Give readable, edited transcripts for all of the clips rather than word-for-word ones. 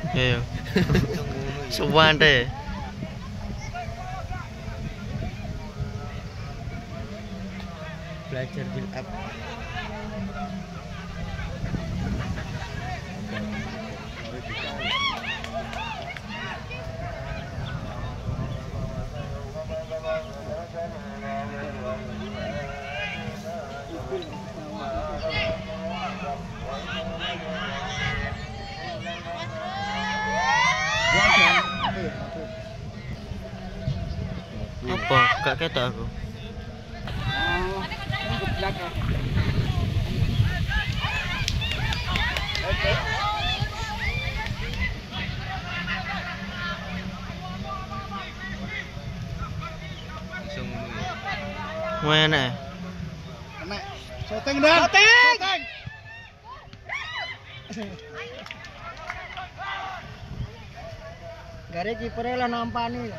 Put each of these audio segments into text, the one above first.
Iya. Suwante. Belajar build up. Apa? Gak ketok aku. Mana? Enak. Syuting dan. Syuting. Gare kipernya lah nampani.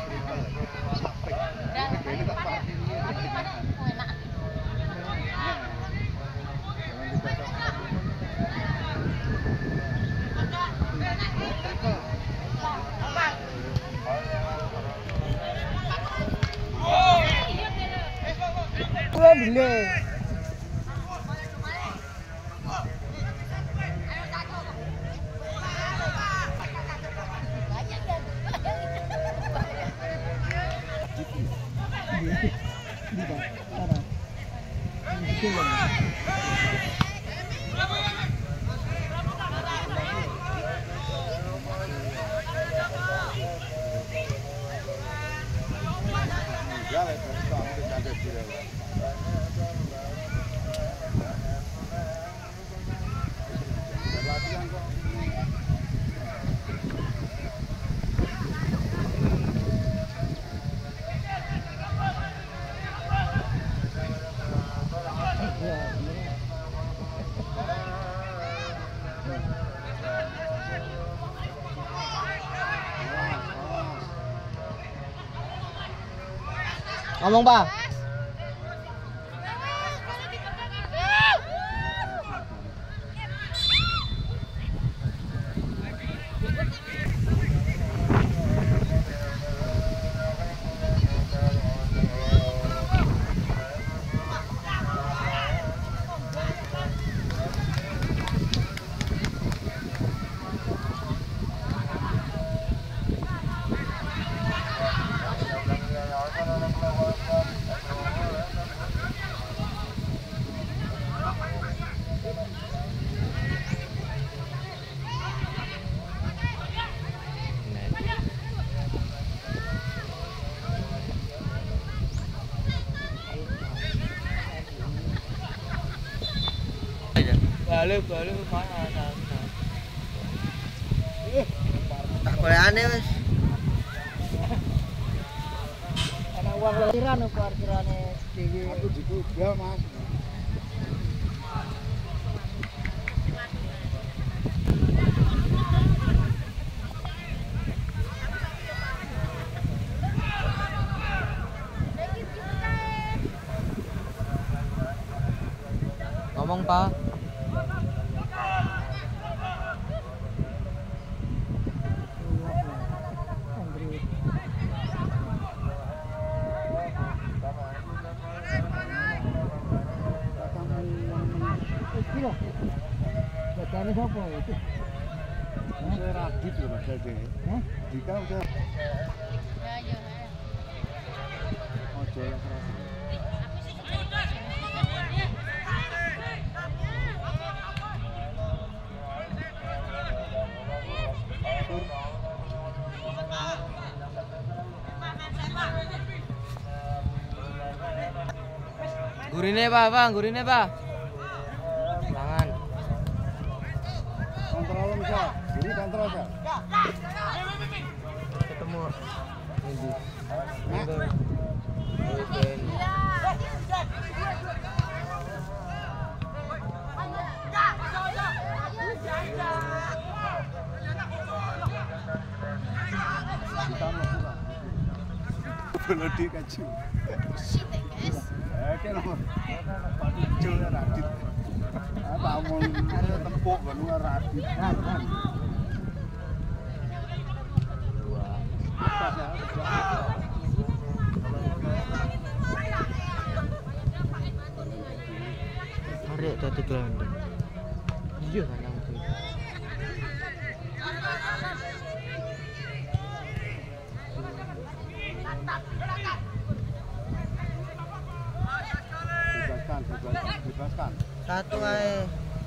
Delay. Ngomong, Pak. Balik mana? Tak boleh aneh wes. Ana uang leliran parkirane dhewe. Aku juga Mas. Ngomong, Pak. Bacanya siapa itu? Saya Radit loh Mas Dede. Dika udah. Ya. Ojo yang keras. Gurine Pak. Tangan. Kontrol bisa. Ini kontrol aja. Ketemu. Ini. Belum dikasih. Oke nomor. Jual Radit. Apa mau tempuk baru Radit. Arek tadi gelandang. Iya kan nang kuwi. Bebaskan. Satu ae.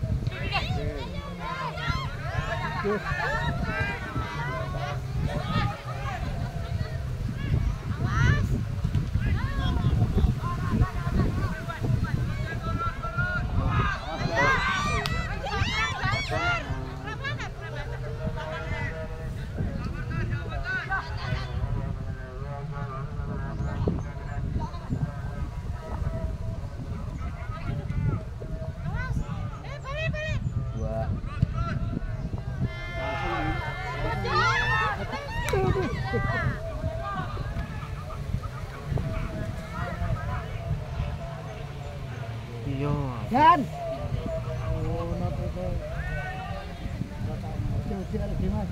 Iya. Dan. Oh, not itu. Kecil lagi mas.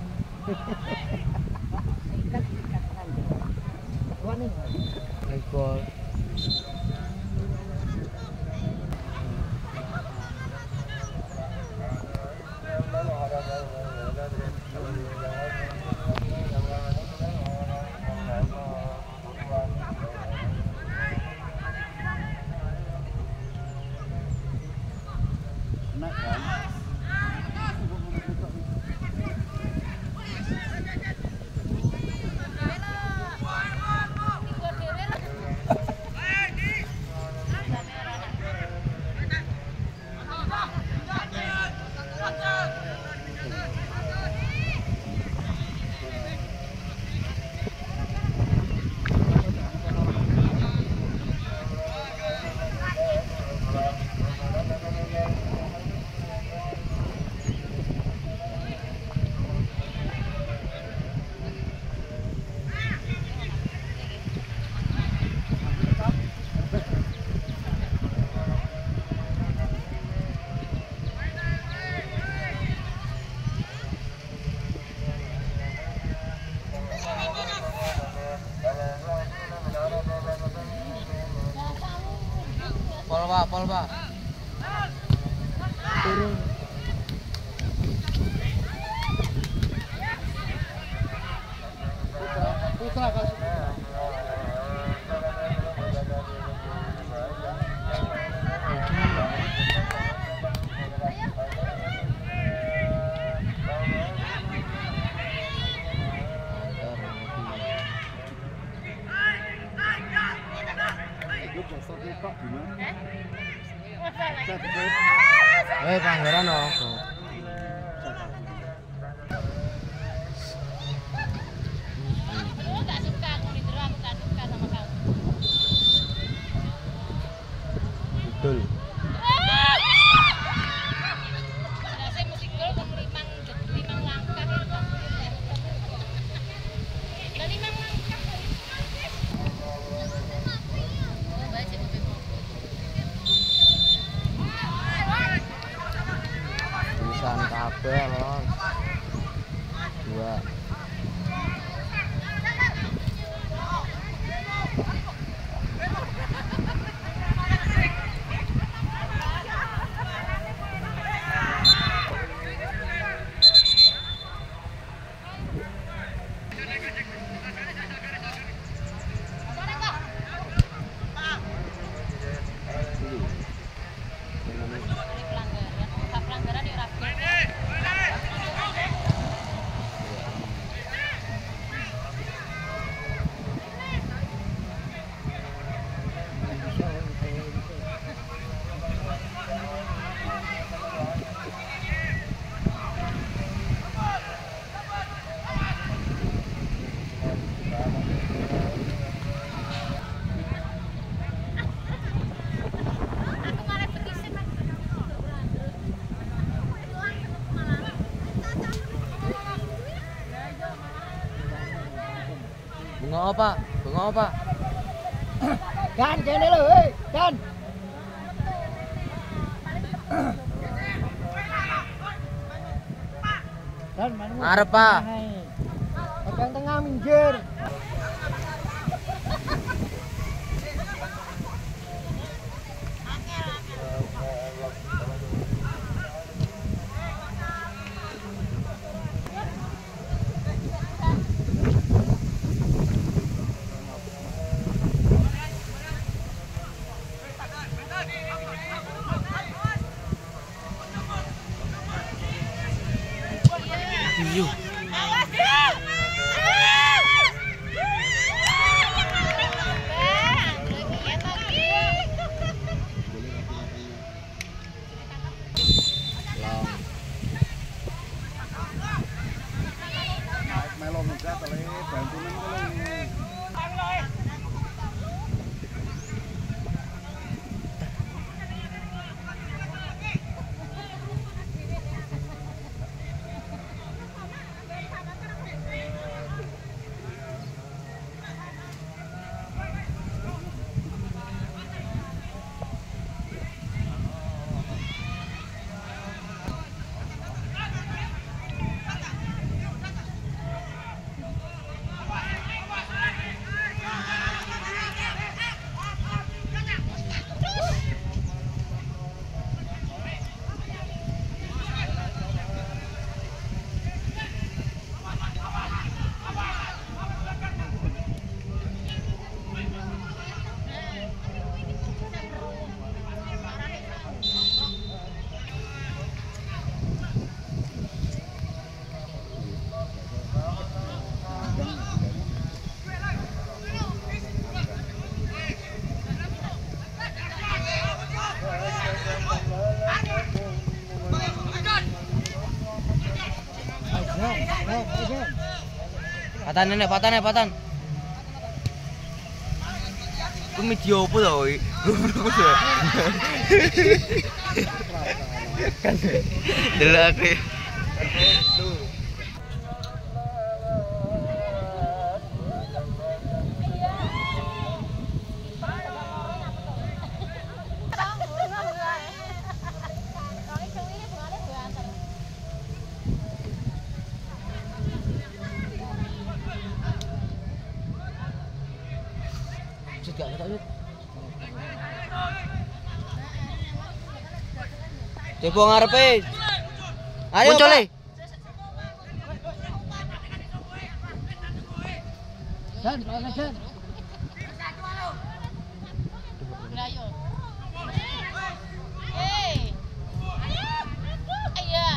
Ikat kan. Wah nih. Ekor. Enak kan? Polba. Turun. Putra kasih. Pelanggaran apa? Aku tak suka, aku Indro, aku tak suka sama kamu. Betul. Saya musik gol kan limang langkah itu. Lah 5 langkah. Oh, baca mobil. Tulisan kabeh loh. 2. Pelanggaran ya rapi. Bunga apa? Bunga apa? Dan kene lho, Dan. Dan Ngarep, Pak. Yang tengah minggir. Iyo. Melo muda tele bantunan kalau Patan nenek, patan. Ku media opo to iki? Kan delok aku. Coba ngarepe. Ayo, muncul e. Dan, Dan. Ayo. Iya.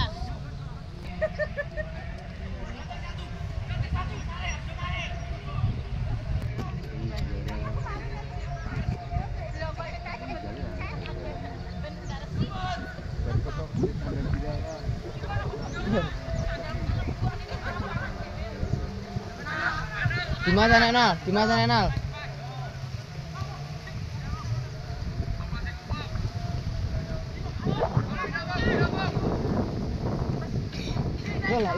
Di mana Nenal? Bola.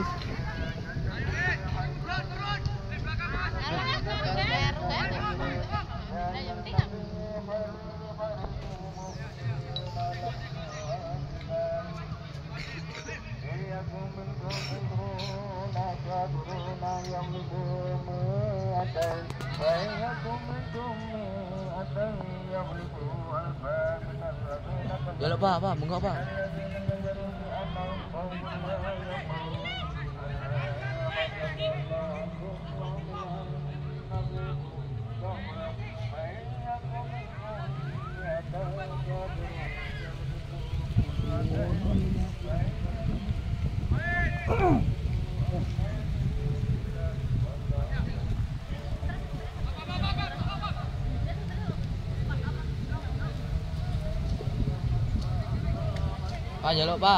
Jaluk Pak, monggo Pak. Pak, jaluk Pak.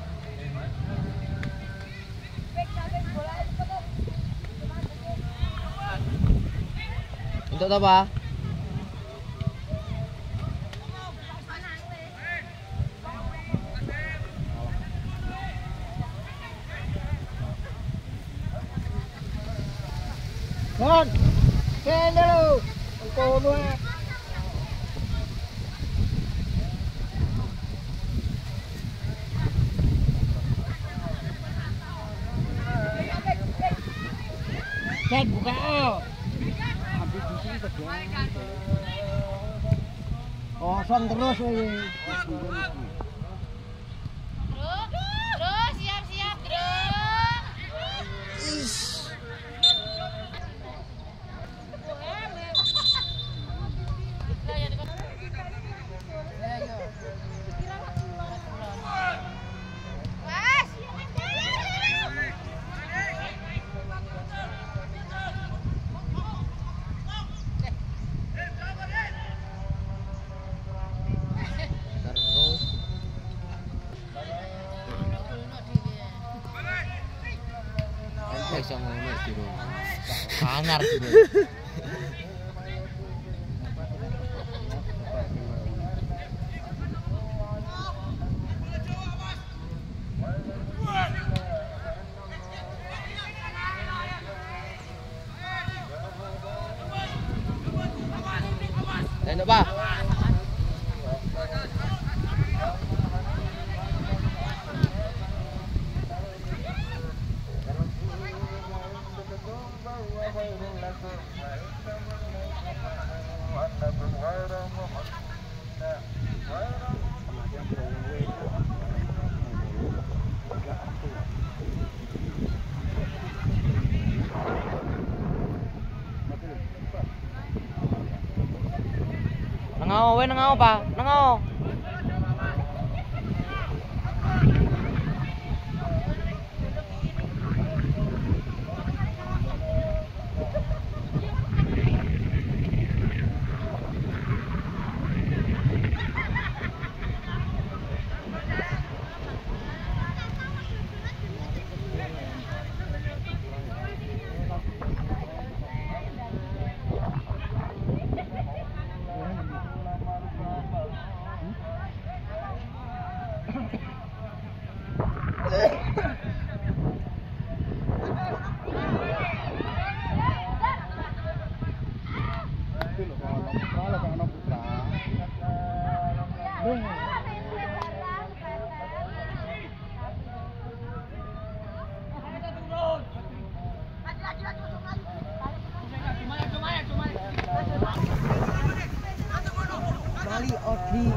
Untuk apa? Don, kene lho. Kono ae. Kosong terus ini. Terus siap-siap terus. Iso ngono Jero. Anyar Jero. Enak, Pak. Nangao, we nangao pa, nangao. Bali Odi.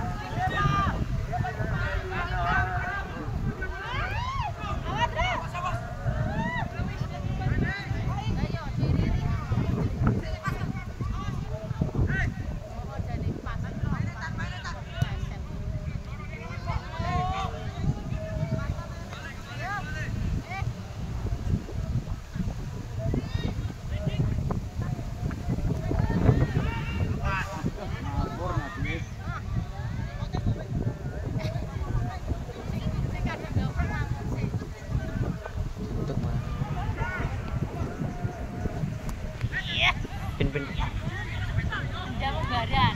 Pin. Jamu badan.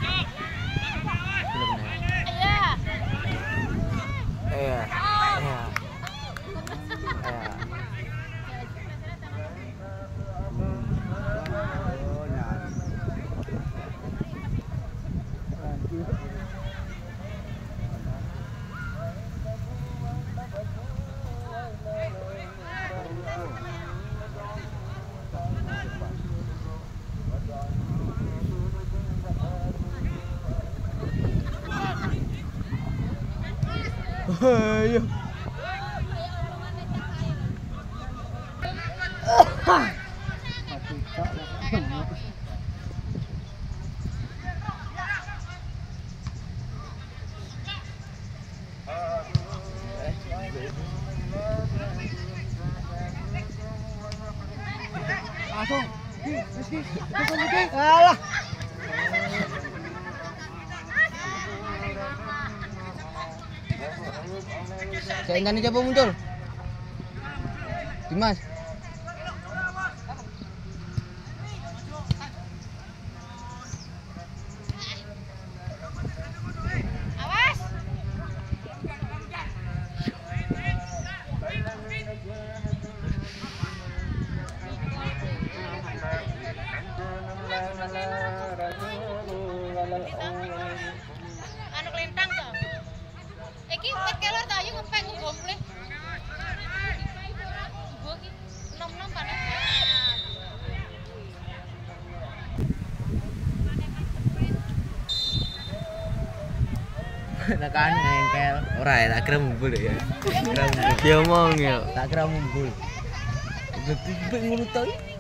Iya. Iya. Iya. Ayo. Langsung. Alah. Saya ingin coba muncul. Dimas. Awas. Anu kelintang to. Iki wit kelor to ayo ngepek nggo mulih. Nggo iki nom-nom panas. Tekan ngengkel. Ora ya, tak kira mumbul ya. Kira mumbul. Dia omong ya. Tak kira mumbul. Lebih ngono to.